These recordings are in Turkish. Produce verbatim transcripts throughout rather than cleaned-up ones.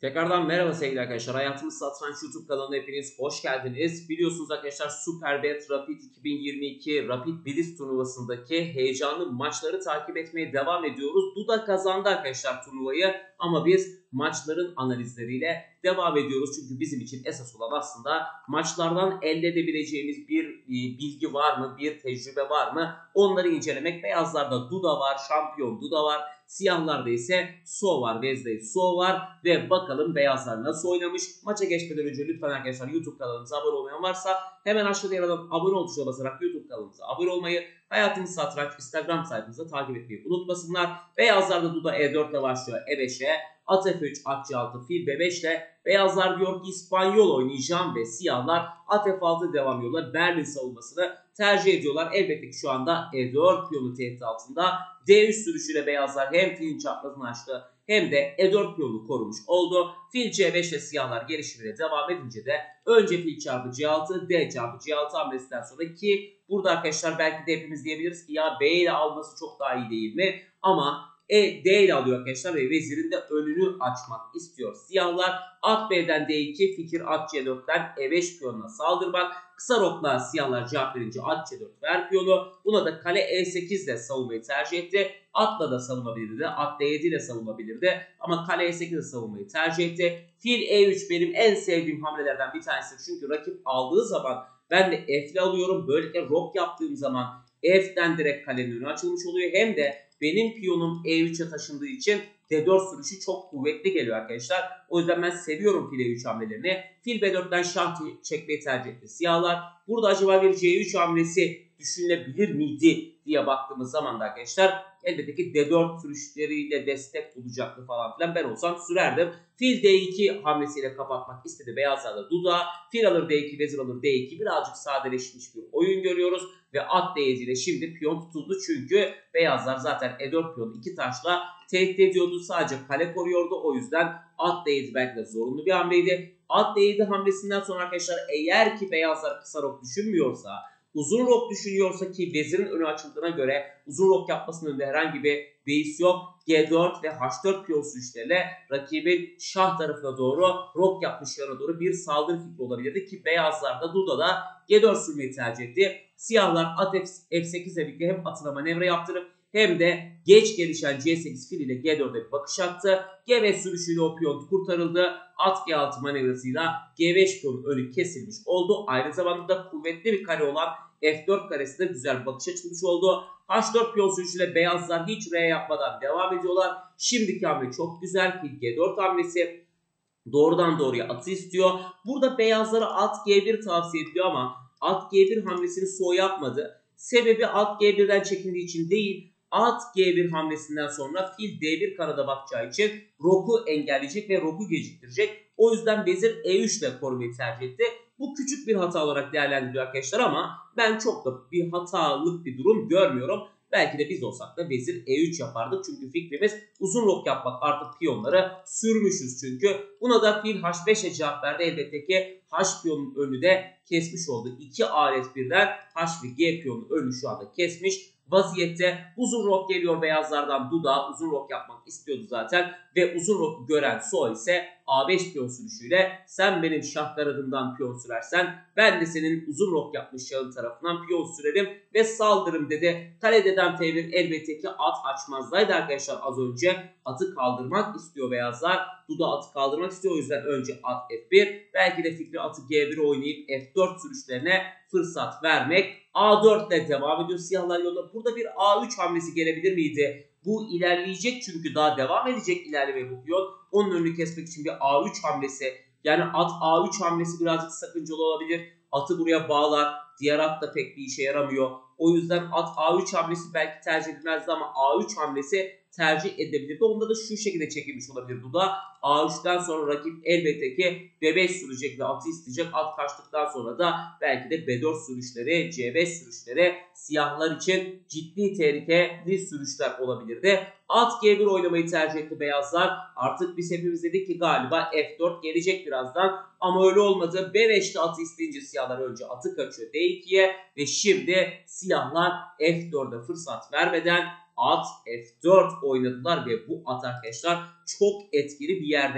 Tekrardan merhaba sevgili arkadaşlar. Hayatımız Satranç YouTube kanalına hepiniz hoş geldiniz. Biliyorsunuz arkadaşlar Superbet Rapid iki bin yirmi iki Rapid Blitz turnuvasındaki heyecanlı maçları takip etmeye devam ediyoruz. Duda kazandı arkadaşlar turnuvayı ama biz maçların analizleriyle devam ediyoruz. Çünkü bizim için esas olan aslında maçlardan elde edebileceğimiz bir bilgi var mı, bir tecrübe var mı? Onları incelemek. Beyazlarda Duda var, şampiyon Duda var. Siyahlarda ise So var, Vezde So var ve bakalım beyazlar nasıl oynamış. Maça geçmeden önce lütfen arkadaşlar YouTube kanalımıza abone olmayan varsa hemen aşağıda yer alan abone ol tuşuna basarak YouTube kanalımıza abone olmayı, Hayatımız Satranç Instagram sayfamızda takip etmeyi unutmasınlar. Beyazlarda Duda E dört ile başlıyor E beşe, At F üç, At C altı, Fil B beş ile. Beyazlar diyor ki İspanyol oynayacağım ve siyahlar At F altı devam ediyorlar. Berlin savunmasını tercih ediyorlar. Elbette ki şu anda E dört piyonu tehdit altında. D üç sürüşüyle beyazlar hem filin çaprazını açtı hem de E dört piyonu korumuş oldu. Fil C beş ile siyahlar gelişimine devam edince de önce fil çarpı C altı, D çarpı C altı hamlesinden sonra ki burada arkadaşlar belki de hepimiz diyebiliriz ki ya B ile alması çok daha iyi değil mi? Ama E, D ile alıyor arkadaşlar ve vezirin de önünü açmak istiyor siyahlar. At B'den D iki, fikir At C dörtten E beş piyonuna saldırmak. Kısa rokla siyahlar cevap verince At C dört ver piyonu. Buna da kale E sekiz ile savunmayı tercih etti. Atla da savunabilirdi. At D yedi ile savunabilirdi. Ama kale E sekiz ile savunmayı tercih etti. Fil E üç benim en sevdiğim hamlelerden bir tanesi. Çünkü rakip aldığı zaman ben de F ile alıyorum. Böylelikle rok yaptığım zaman F'den direkt kalenin önü açılmış oluyor. Hem de benim piyonum E üçe taşındığı için D dört sürüşü çok kuvvetli geliyor arkadaşlar. O yüzden ben seviyorum fil E üç hamlelerini. Fil B dörtten şah çekmeyi tercih etti siyahlar. Burada acaba bir C üç hamlesi düşünülebilir miydi diye baktığımız zaman da arkadaşlar elbette ki D dört sürüşleriyle destek bulacaktı falan filan. Ben olsam sürerdim. Fil D iki hamlesiyle kapatmak istedi beyazlarda Duda. Fil alır D iki, vezir alır D iki. Birazcık sadeleşmiş bir oyun görüyoruz. Ve at D yedi ile şimdi piyon tutuldu. Çünkü beyazlar zaten E dört piyonu iki taşla tehdit ediyordu. Sadece kale koruyordu. O yüzden at D yedi belki de zorunlu bir hamleydi. At D yedi hamlesinden sonra arkadaşlar eğer ki beyazlar kısa rok düşünmüyorsa, uzun rok düşünüyorsa ki vezirin önü açıldığına göre uzun rok yapmasının önünde herhangi bir beis yok. G dört ve H dört piyon sürüşleriyle rakibin şah tarafına doğru rok yapmış yana doğru bir saldırı fikri olabilirdi ki beyazlar da Duda'da G dört sürmeyi tercih etti. Siyahlar at F sekiz ile birlikte hem atına manevra yaptırıp hem de geç gelişen C sekiz fil ile G dört'e bir bakış attı. G beş sürüşüyle o piyon kurtarıldı. At G altı manevrasıyla G beş piyonun önü kesilmiş oldu. Aynı zamanda da kuvvetli bir kare olan F dört karesinde güzel bir bakış açılmış oldu. H dört piyon sürüşüyle beyazlar hiç R yapmadan devam ediyorlar. Şimdiki hamle çok güzel. Fil G dört hamlesi doğrudan doğruya atı istiyor. Burada beyazlara at G bir tavsiye ediyor ama at G bir hamlesini So yapmadı. Sebebi at G bir'den çekindiği için değil. At G bir hamlesinden sonra fil D bir kanada bakacağı için roku engelleyecek ve roku geciktirecek. O yüzden vezir E üç ile korumayı tercih etti. Bu küçük bir hata olarak değerlendiriliyor arkadaşlar ama ben çok da bir hatalık bir durum görmüyorum. Belki de biz olsak da vezir E üç yapardık. Çünkü fikrimiz uzun rok yapmak, artık piyonları sürmüşüz çünkü. Buna da fil H beş'e cevap verdi. Elbette ki H piyonun önü de kesmiş oldu. İki alet birden H ve G piyonun önü şu anda kesmiş vaziyette. Uzun rok geliyor beyazlardan. Duda uzun rok yapmak istiyordu zaten ve uzun roku gören So ise A beş piyon sürüşüyle sen benim şah kanadımdan piyon sürersen ben de senin uzun rok yapmış şahın tarafından piyon sürerim ve saldırım dedi. Kale D'den F bir elbette ki at açmazdaydı arkadaşlar az önce. Atı kaldırmak istiyor beyazlar. Duda atı kaldırmak istiyor, o yüzden önce at F bir. Belki de fikri atı G bir oynayıp F dört sürüşlerine fırsat vermek. A dört ile devam ediyor siyahlar yolda. Burada bir A üç hamlesi gelebilir miydi? Bu ilerleyecek çünkü daha devam edecek ilerleme bu piyon. Onun önünü kesmek için bir A üç hamlesi. Yani at A üç hamlesi birazcık sakıncalı olabilir. Atı buraya bağlar. Diğer at da pek bir işe yaramıyor. O yüzden at A üç hamlesi belki tercih edilmezdi ama A üç hamlesi tercih edebilirdi. Onda da şu şekilde çekilmiş olabilir bu da. A üç'ten sonra rakip elbette ki B beş sürecek ve atı isteyecek. At kaçtıktan sonra da belki de B dört sürüşleri, C beş sürüşleri siyahlar için ciddi tehlikeli sürüşler olabilirdi. At G bir oynamayı tercih etti beyazlar. Artık biz hepimiz dedik ki galiba F dört gelecek birazdan. Ama öyle olmadı. B beş'te atı isteyince siyahlar önce atı kaçıyor D iki'ye ve şimdi siyahlar F dört'e fırsat vermeden at F dört oynadılar ve bu at arkadaşlar çok etkili bir yerde.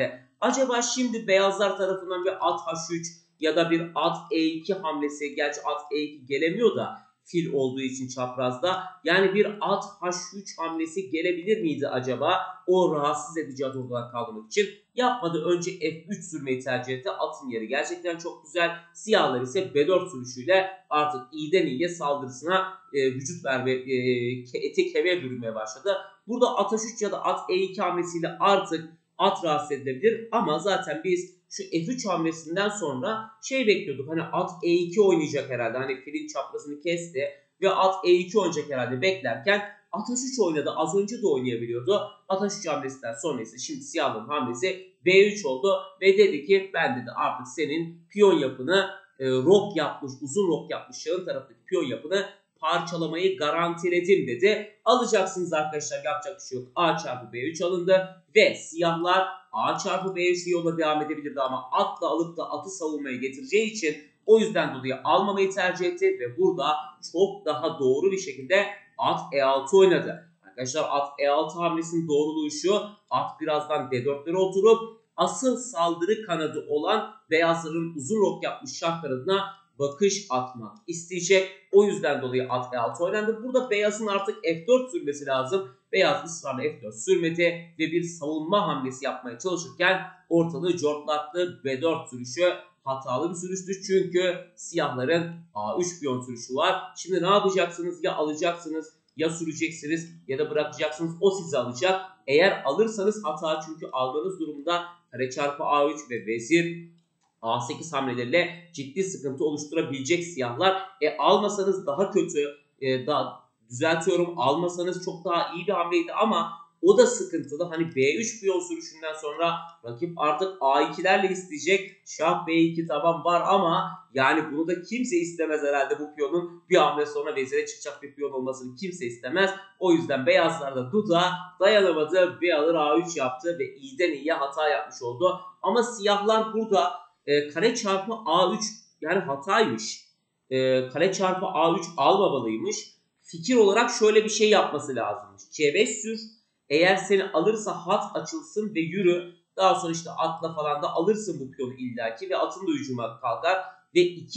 Acaba şimdi beyazlar tarafından bir at H üç ya da bir at E iki hamlesi, gerçi at E iki gelemiyor da fil olduğu için çaprazda, yani bir at H üç hamlesi gelebilir miydi acaba o rahatsız edici at ortadan kaldırmak için? Yapmadı, önce F üç sürmeyi tercih etti. Atın yeri gerçekten çok güzel. Siyahlar ise B dört sürüşüyle artık iyiden iyiye saldırısına e, vücut verme, e, eti kemiğe bürünmeye başladı. Burada at H üç ya da at E iki hamlesiyle artık at rahatsız edilebilir ama zaten biz şu F üç hamlesinden sonra şey bekliyorduk. Hani at E iki oynayacak herhalde. Hani filin çaprazını kesti ve at E iki oynayacak herhalde beklerken at H üç oynadı. Az önce de oynayabiliyordu. At H üç hamlesinden sonra ise şimdi siyahların hamlesi B üç oldu ve dedi ki ben dedi artık senin piyon yapını e, rok yapmış, uzun rok yapmış şahın taraftaki piyon yapını parçalamayı garantiledim dedi. Alacaksınız arkadaşlar, yapacak bir şey yok. A çarpı B üç alındı ve siyahlar A çarpı B üç yola devam edebilirdi ama atla alıp da atı savunmaya getireceği için o yüzden dolayı almamayı tercih etti ve burada çok daha doğru bir şekilde at E altı oynadı. Arkadaşlar at E altı hamlesinin doğruluğu şu: at birazdan D dörtlere oturup asıl saldırı kanadı olan beyazların uzun rok yapmış şah kanadına bakış atmak isteyecek. O yüzden dolayı at E altı oynandı. Burada beyazın artık F dört sürmesi lazım. Beyaz ısrarla F dört sürmedi ve bir savunma hamlesi yapmaya çalışırken ortalığı cortlattı. B dört sürüşü hatalı bir sürüştü çünkü siyahların A üç piyon sürüşü var. Şimdi ne yapacaksınız? Ya alacaksınız, ya süreceksiniz ya da bırakacaksınız. O sizi alacak. Eğer alırsanız hata, çünkü almanız durumunda kare çarpı A üç ve vezir A sekiz hamleleriyle ciddi sıkıntı oluşturabilecek siyahlar. E almasanız daha kötü. E, daha düzeltiyorum, almasanız çok daha iyi bir hamleydi ama o da sıkıntılı. Hani B üç piyon sürüşünden sonra rakip artık A ikilerle isteyecek. Şah B iki tamam var ama yani bunu da kimse istemez herhalde, bu piyonun bir hamle sonra vezire çıkacak bir piyon olmasını kimse istemez. O yüzden beyazlar da duda dayanamadı. B alır A üç yaptı ve iyiden iyiye hata yapmış oldu. Ama siyahlar burada e, kare çarpı A üç yani hataymış. E, kare çarpı A üç almamalıymış. Fikir olarak şöyle bir şey yapması lazımmış. C beş sür. Eğer seni alırsa hat açılsın ve yürü. Daha sonra işte atla falan da alırsın bu piyonu illaki ve atın da hücuma kalkar. Ve iki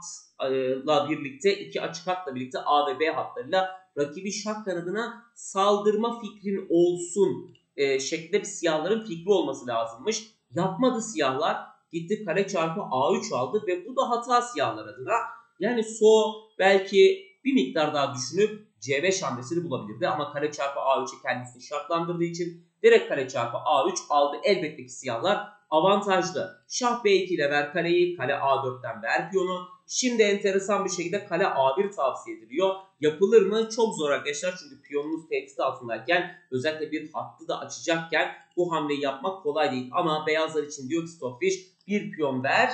hatla birlikte, iki açık hatla birlikte A ve B hatlarıyla rakibi şah kanadına saldırma fikrin olsun e, şeklinde bir siyahların fikri olması lazımmış. Yapmadı siyahlar. Gitti kare çarpı A üç aldı ve bu da hata siyahlar adına. Yani So belki bir miktar daha düşünüp C beş hamlesini bulabilirdi ama kare çarpı A üç'e kendisini şartlandırdığı için direkt kare çarpı A üç aldı. Elbette ki siyahlar avantajlı. Şah B iki ile ver kareyi, kale A dört'ten ver piyonu. Şimdi enteresan bir şekilde kale A bir tavsiye ediliyor. Yapılır mı? Çok zor arkadaşlar, çünkü piyonunuz tehdit altındayken, özellikle bir hattı da açacakken bu hamleyi yapmak kolay değil. Ama beyazlar için diyor ki Stockfish, bir piyon ver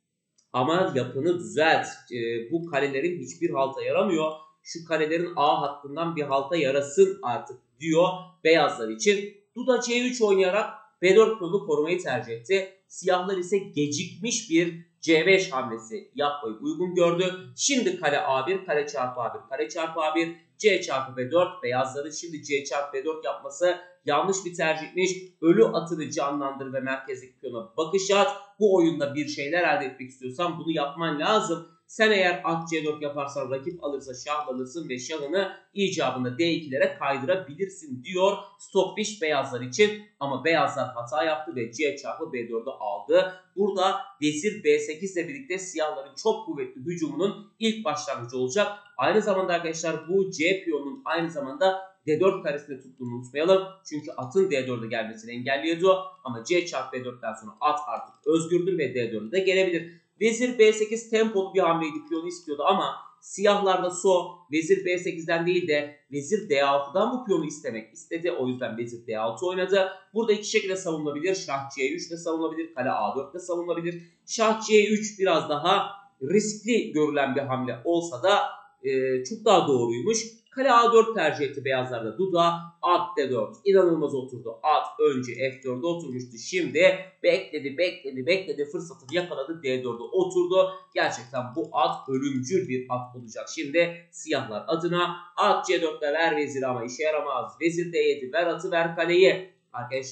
ama yapını düzelt. E, bu kalelerin hiçbir halta yaramıyor. Şu kalelerin A hattından bir halta yarasın artık diyor beyazlar için. Duda C üç oynayarak B dört piyonunu korumayı tercih etti. Siyahlar ise gecikmiş bir C beş hamlesi yapmayı uygun gördü. Şimdi kale A bir, kare çarpı A bir, kare çarpı A bir, C çarpı B dört. Beyazların şimdi C çarpı B dört yapması yanlış bir tercihmiş. Ölü atını canlandır ve merkezdeki piyona bakış at. Bu oyunda bir şeyler elde etmek istiyorsan bunu yapman lazım. Sen eğer at C dört yaparsan rakip alırsa şahlanırsın ve şahını icabında D iki'lere kaydırabilirsin diyor Stockfish beyazlar için. Ama beyazlar hata yaptı ve C çarpı B dört'ü aldı. Burada vezir B sekiz ile birlikte siyahların çok kuvvetli hücumunun ilk başlangıcı olacak. Aynı zamanda arkadaşlar bu C piyonunun aynı zamanda D dört karesinde tuttuğunu unutmayalım. Çünkü atın D dört'e gelmesini engelliyordu. Ama C çarpı B dört'ten sonra at artık özgürdür ve D dört'e de gelebilir. Vezir B sekiz tempolu bir hamleydi, piyonu istiyordu ama siyahlar da So vezir B sekiz'den değil de vezir D altı'dan bu piyonu istemek istedi. O yüzden vezir D altı oynadı. Burada iki şekilde savunulabilir. Şah C üç ile savunulabilir. Kale A dört ile savunulabilir. Şah C üç biraz daha riskli görülen bir hamle olsa da e, çok daha doğruymuş. Kale A dört tercih etti beyazlarda. Duda at D dört. İnanılmaz oturdu. At önce F dört'e oturmuştu. Şimdi bekledi bekledi bekledi. Fırsatını yakaladı. D dört'e oturdu. Gerçekten bu at ölümcül bir at olacak. Şimdi siyahlar adına at C dört'le ver veziri ama işe yaramaz. Vezir D yedi ver atı ver kaleyi. Arkadaşlar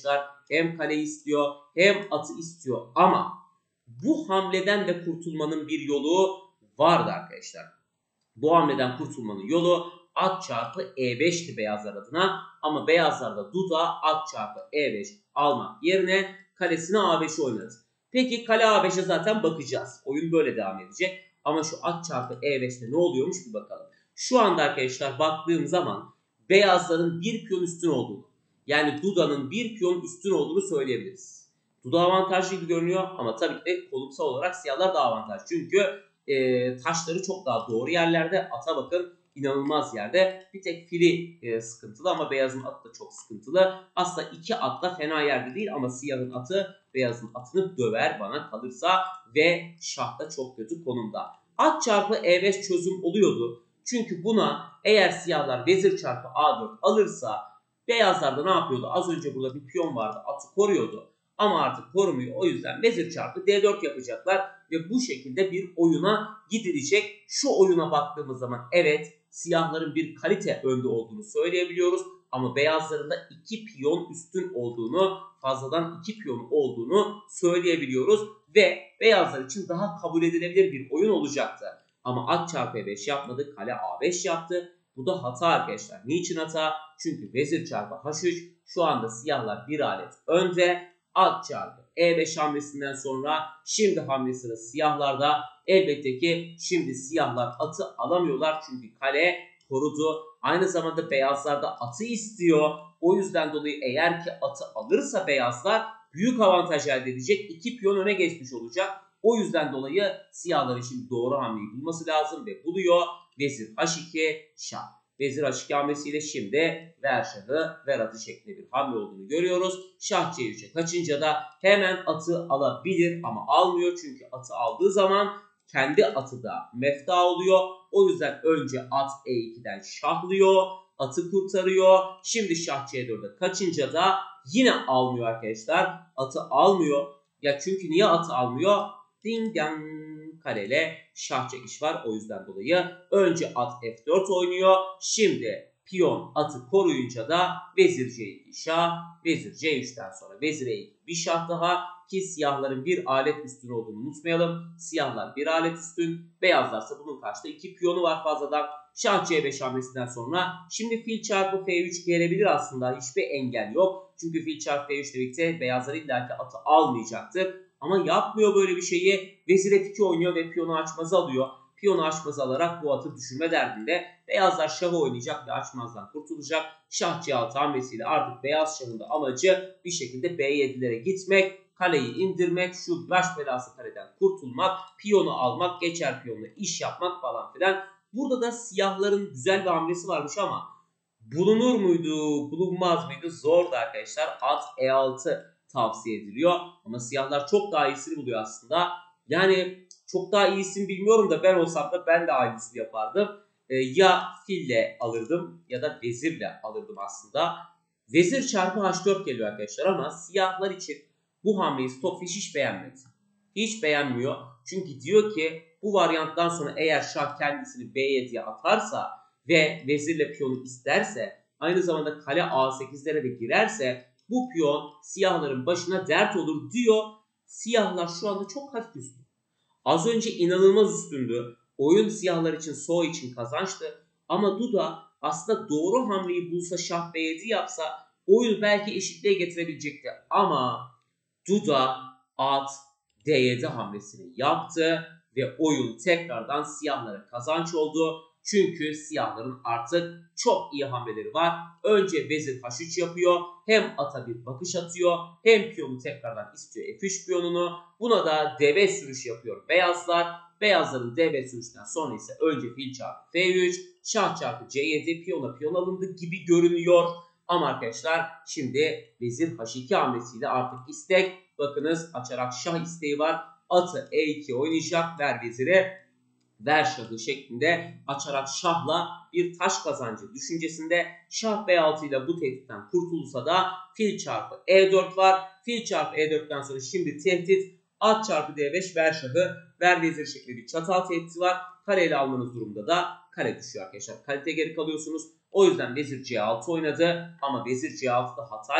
hem kale istiyor hem atı istiyor ama bu hamleden de kurtulmanın bir yolu vardı arkadaşlar. Bu hamleden kurtulmanın yolu at çarpı E beş'ti beyazlar adına ama beyazlar da duda at çarpı E beş almak yerine kalesine A beş'i oynadı. Peki kale A beş'e zaten bakacağız. Oyun böyle devam edecek. Ama şu at çarpı E beş'te ne oluyormuş bir bakalım. Şu anda arkadaşlar baktığım zaman beyazların bir piyon üstün olduğunu, yani Duda'nın bir piyon üstün olduğunu söyleyebiliriz. Duda avantajlı gibi görünüyor ama tabii ki de konumsal olarak siyahlar daha avantajlı. Çünkü e, taşları çok daha doğru yerlerde. Ata bakın inanılmaz yerde. Bir tek fili e, sıkıntılı ama beyazın atı da çok sıkıntılı. Aslında iki at da fena yerde değil ama siyahın atı beyazın atını döver bana kalırsa ve şah da çok kötü konumda. At çarpı E beş çözüm oluyordu. Çünkü buna eğer siyahlar vezir çarpı A dört alırsa beyazlar da ne yapıyordu? Az önce burada bir piyon vardı, atı koruyordu. Ama artık korumuyor. O yüzden vezir çarpı D dört yapacaklar ve bu şekilde bir oyuna gidilecek. Şu oyuna baktığımız zaman evet siyahların bir kalite önde olduğunu söyleyebiliyoruz. Ama beyazların da iki piyon üstün olduğunu, fazladan iki piyon olduğunu söyleyebiliyoruz. Ve beyazlar için daha kabul edilebilir bir oyun olacaktı. Ama at çarpı E beş yapmadı, kale A beş yaptı. Bu da hata arkadaşlar. Niçin hata? Çünkü vezir çarpı H üç şu anda siyahlar bir alet önde. At çarpı E beş hamlesinden sonra şimdi hamle sırası siyahlarda. Elbette ki şimdi siyahlar atı alamıyorlar çünkü kale korudu. Aynı zamanda beyazlar da atı istiyor. O yüzden dolayı eğer ki atı alırsa beyazlar büyük avantaj elde edecek. İki piyon öne geçmiş olacak. O yüzden dolayı siyahların şimdi doğru hamleyi bulması lazım ve buluyor. Vezir H iki şah. Vezir H iki hamlesiyle şimdi ver şahı ver atı şeklinde bir hamle olduğunu görüyoruz. Şah C üç'e kaçınca da hemen atı alabilir ama almıyor. Çünkü atı aldığı zaman kendi atı da mefta oluyor. O yüzden önce at E iki'den şahlıyor. Atı kurtarıyor. Şimdi şah C dört'e kaçınca da yine almıyor arkadaşlar. Atı almıyor. Ya çünkü niye atı almıyor? Ding dang kareyle şah çekiş var. O yüzden dolayı önce at F dört oynuyor. Şimdi piyon atı koruyunca da vezir C iki şah. Vezir C üç'ten sonra vezir E iki bir şah daha. Ki siyahların bir alet üstün olduğunu unutmayalım. Siyahlar bir alet üstün. Beyazlarsa bunun karşısında iki piyonu var fazladan. Şah C beş hamlesinden sonra şimdi fil çarpı F üç gelebilir aslında. Hiçbir engel yok. Çünkü fil çarpı F üç birlikte beyazlar illaki atı almayacaktır. Ama yapmıyor böyle bir şeyi. Vezir F iki oynuyor ve piyonu açmazı alıyor. Piyonu açmazı alarak bu atı düşürme derdinde. Beyazlar şahı oynayacak ve açmazdan kurtulacak. Şah C altı hamlesiyle artık beyaz şahın da amacı bir şekilde B yedi'lere gitmek. Kaleyi indirmek, şu baş belası kaleden kurtulmak, piyonu almak, geçer piyonla iş yapmak falan filan. Burada da siyahların güzel bir hamlesi varmış ama bulunur muydu, bulunmaz mıydı? Zordu arkadaşlar. At E altı tavsiye ediliyor. Ama siyahlar çok daha iyisini buluyor aslında. Yani çok daha iyisini bilmiyorum da ben olsam da ben de aynısını yapardım. Ee, ya fille alırdım ya da vezirle alırdım aslında. Vezir çarpı H dört geliyor arkadaşlar ama siyahlar için bu hamleyi Stockfish hiç beğenmedi. Hiç beğenmiyor. Çünkü diyor ki bu varyanttan sonra eğer şah kendisini B yedi'ye atarsa ve vezirle piyonu isterse aynı zamanda kale A sekiz'lere de girerse bu piyon siyahların başına dert olur diyor. Siyahlar şu anda çok hafif üstün. Az önce inanılmaz üstündü. Oyun siyahlar için Soğ için kazançtı. Ama Duda aslında doğru hamleyi bulsa şah B yedi yapsa oyunu belki eşitliğe getirebilecekti. Ama Duda at D yedi hamlesini yaptı ve oyun tekrardan siyahlara kazanç oldu. Çünkü siyahların artık çok iyi hamleleri var. Önce vezir H üç yapıyor. Hem ata bir bakış atıyor. Hem piyonu tekrardan istiyor F üç piyonunu. Buna da D B sürüş yapıyor beyazlar. Beyazların D B sürüşten sonra ise önce fil çarpı F üç. Şah çarpı C yedi piyona piyon alındı gibi görünüyor. Ama arkadaşlar şimdi vezir H iki hamlesiyle artık istek. Bakınız açarak şah isteği var. Atı E iki oynayacak. Ver veziri. Ver şahı şeklinde açarak şahla bir taş kazancı düşüncesinde. Şah B altı ile bu tehditten kurtulursa da fil çarpı E dört var. Fil çarpı E dört'ten sonra şimdi tehdit at çarpı D beş ver şahı ver vezir şeklinde bir çatal tehdidi var. Kareyle almanız durumda da kare düşüyor arkadaşlar. Kalite geri kalıyorsunuz. O yüzden vezir C altı oynadı ama vezir C altı'da hataydı.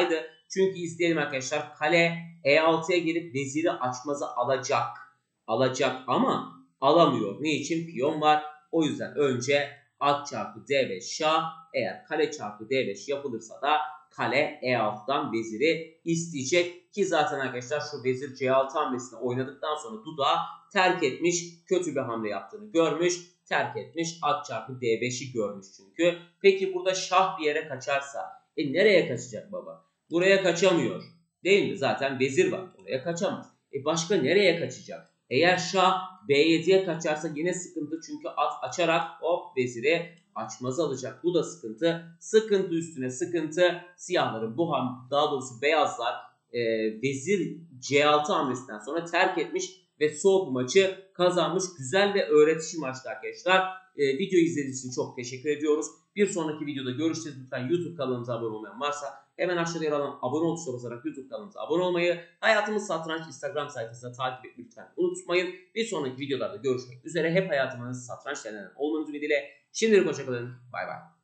Çünkü izleyelim arkadaşlar. Kale E altıya gelip veziri açmazı alacak. Alacak ama alamıyor. Niçin? Piyon var. O yüzden önce at çarpı D beş şah. Eğer kale çarpı D beş yapılırsa da kale E altıdan veziri isteyecek. Ki zaten arkadaşlar şu vezir C altı hamlesini oynadıktan sonra Duda terk etmiş. Kötü bir hamle yaptığını görmüş. Terk etmiş. At çarpı D beşi görmüş çünkü. Peki burada şah bir yere kaçarsa. E nereye kaçacak baba? Buraya kaçamıyor. Değil mi? Zaten vezir var. Oraya kaçamaz. E başka nereye kaçacak? Eğer şah B yediye kaçarsa yine sıkıntı. Çünkü at açarak hop veziri açmaz alacak. Bu da sıkıntı. Sıkıntı üstüne sıkıntı. Siyahların bu ham, daha doğrusu beyazlar e, vezir C altı hamlesinden sonra terk etmiş ve soğuk maçı kazanmış. Güzel ve öğretici maçtı arkadaşlar. E, videoyu izlediğiniz için çok teşekkür ediyoruz. Bir sonraki videoda görüşeceğiz. Lütfen YouTube kanalımıza abone olmayan varsa hemen aşağıda yer alan abone ol tuşuna basarak YouTube kanalımıza abone olmayı, Hayatımız Satranç Instagram sayfasında takip etmeyi lütfen unutmayın. Bir sonraki videolarda görüşmek üzere. Hep hayatınız satranç denenen olmanız ümidiyle. Şimdilik hoşçakalın. Bay bay.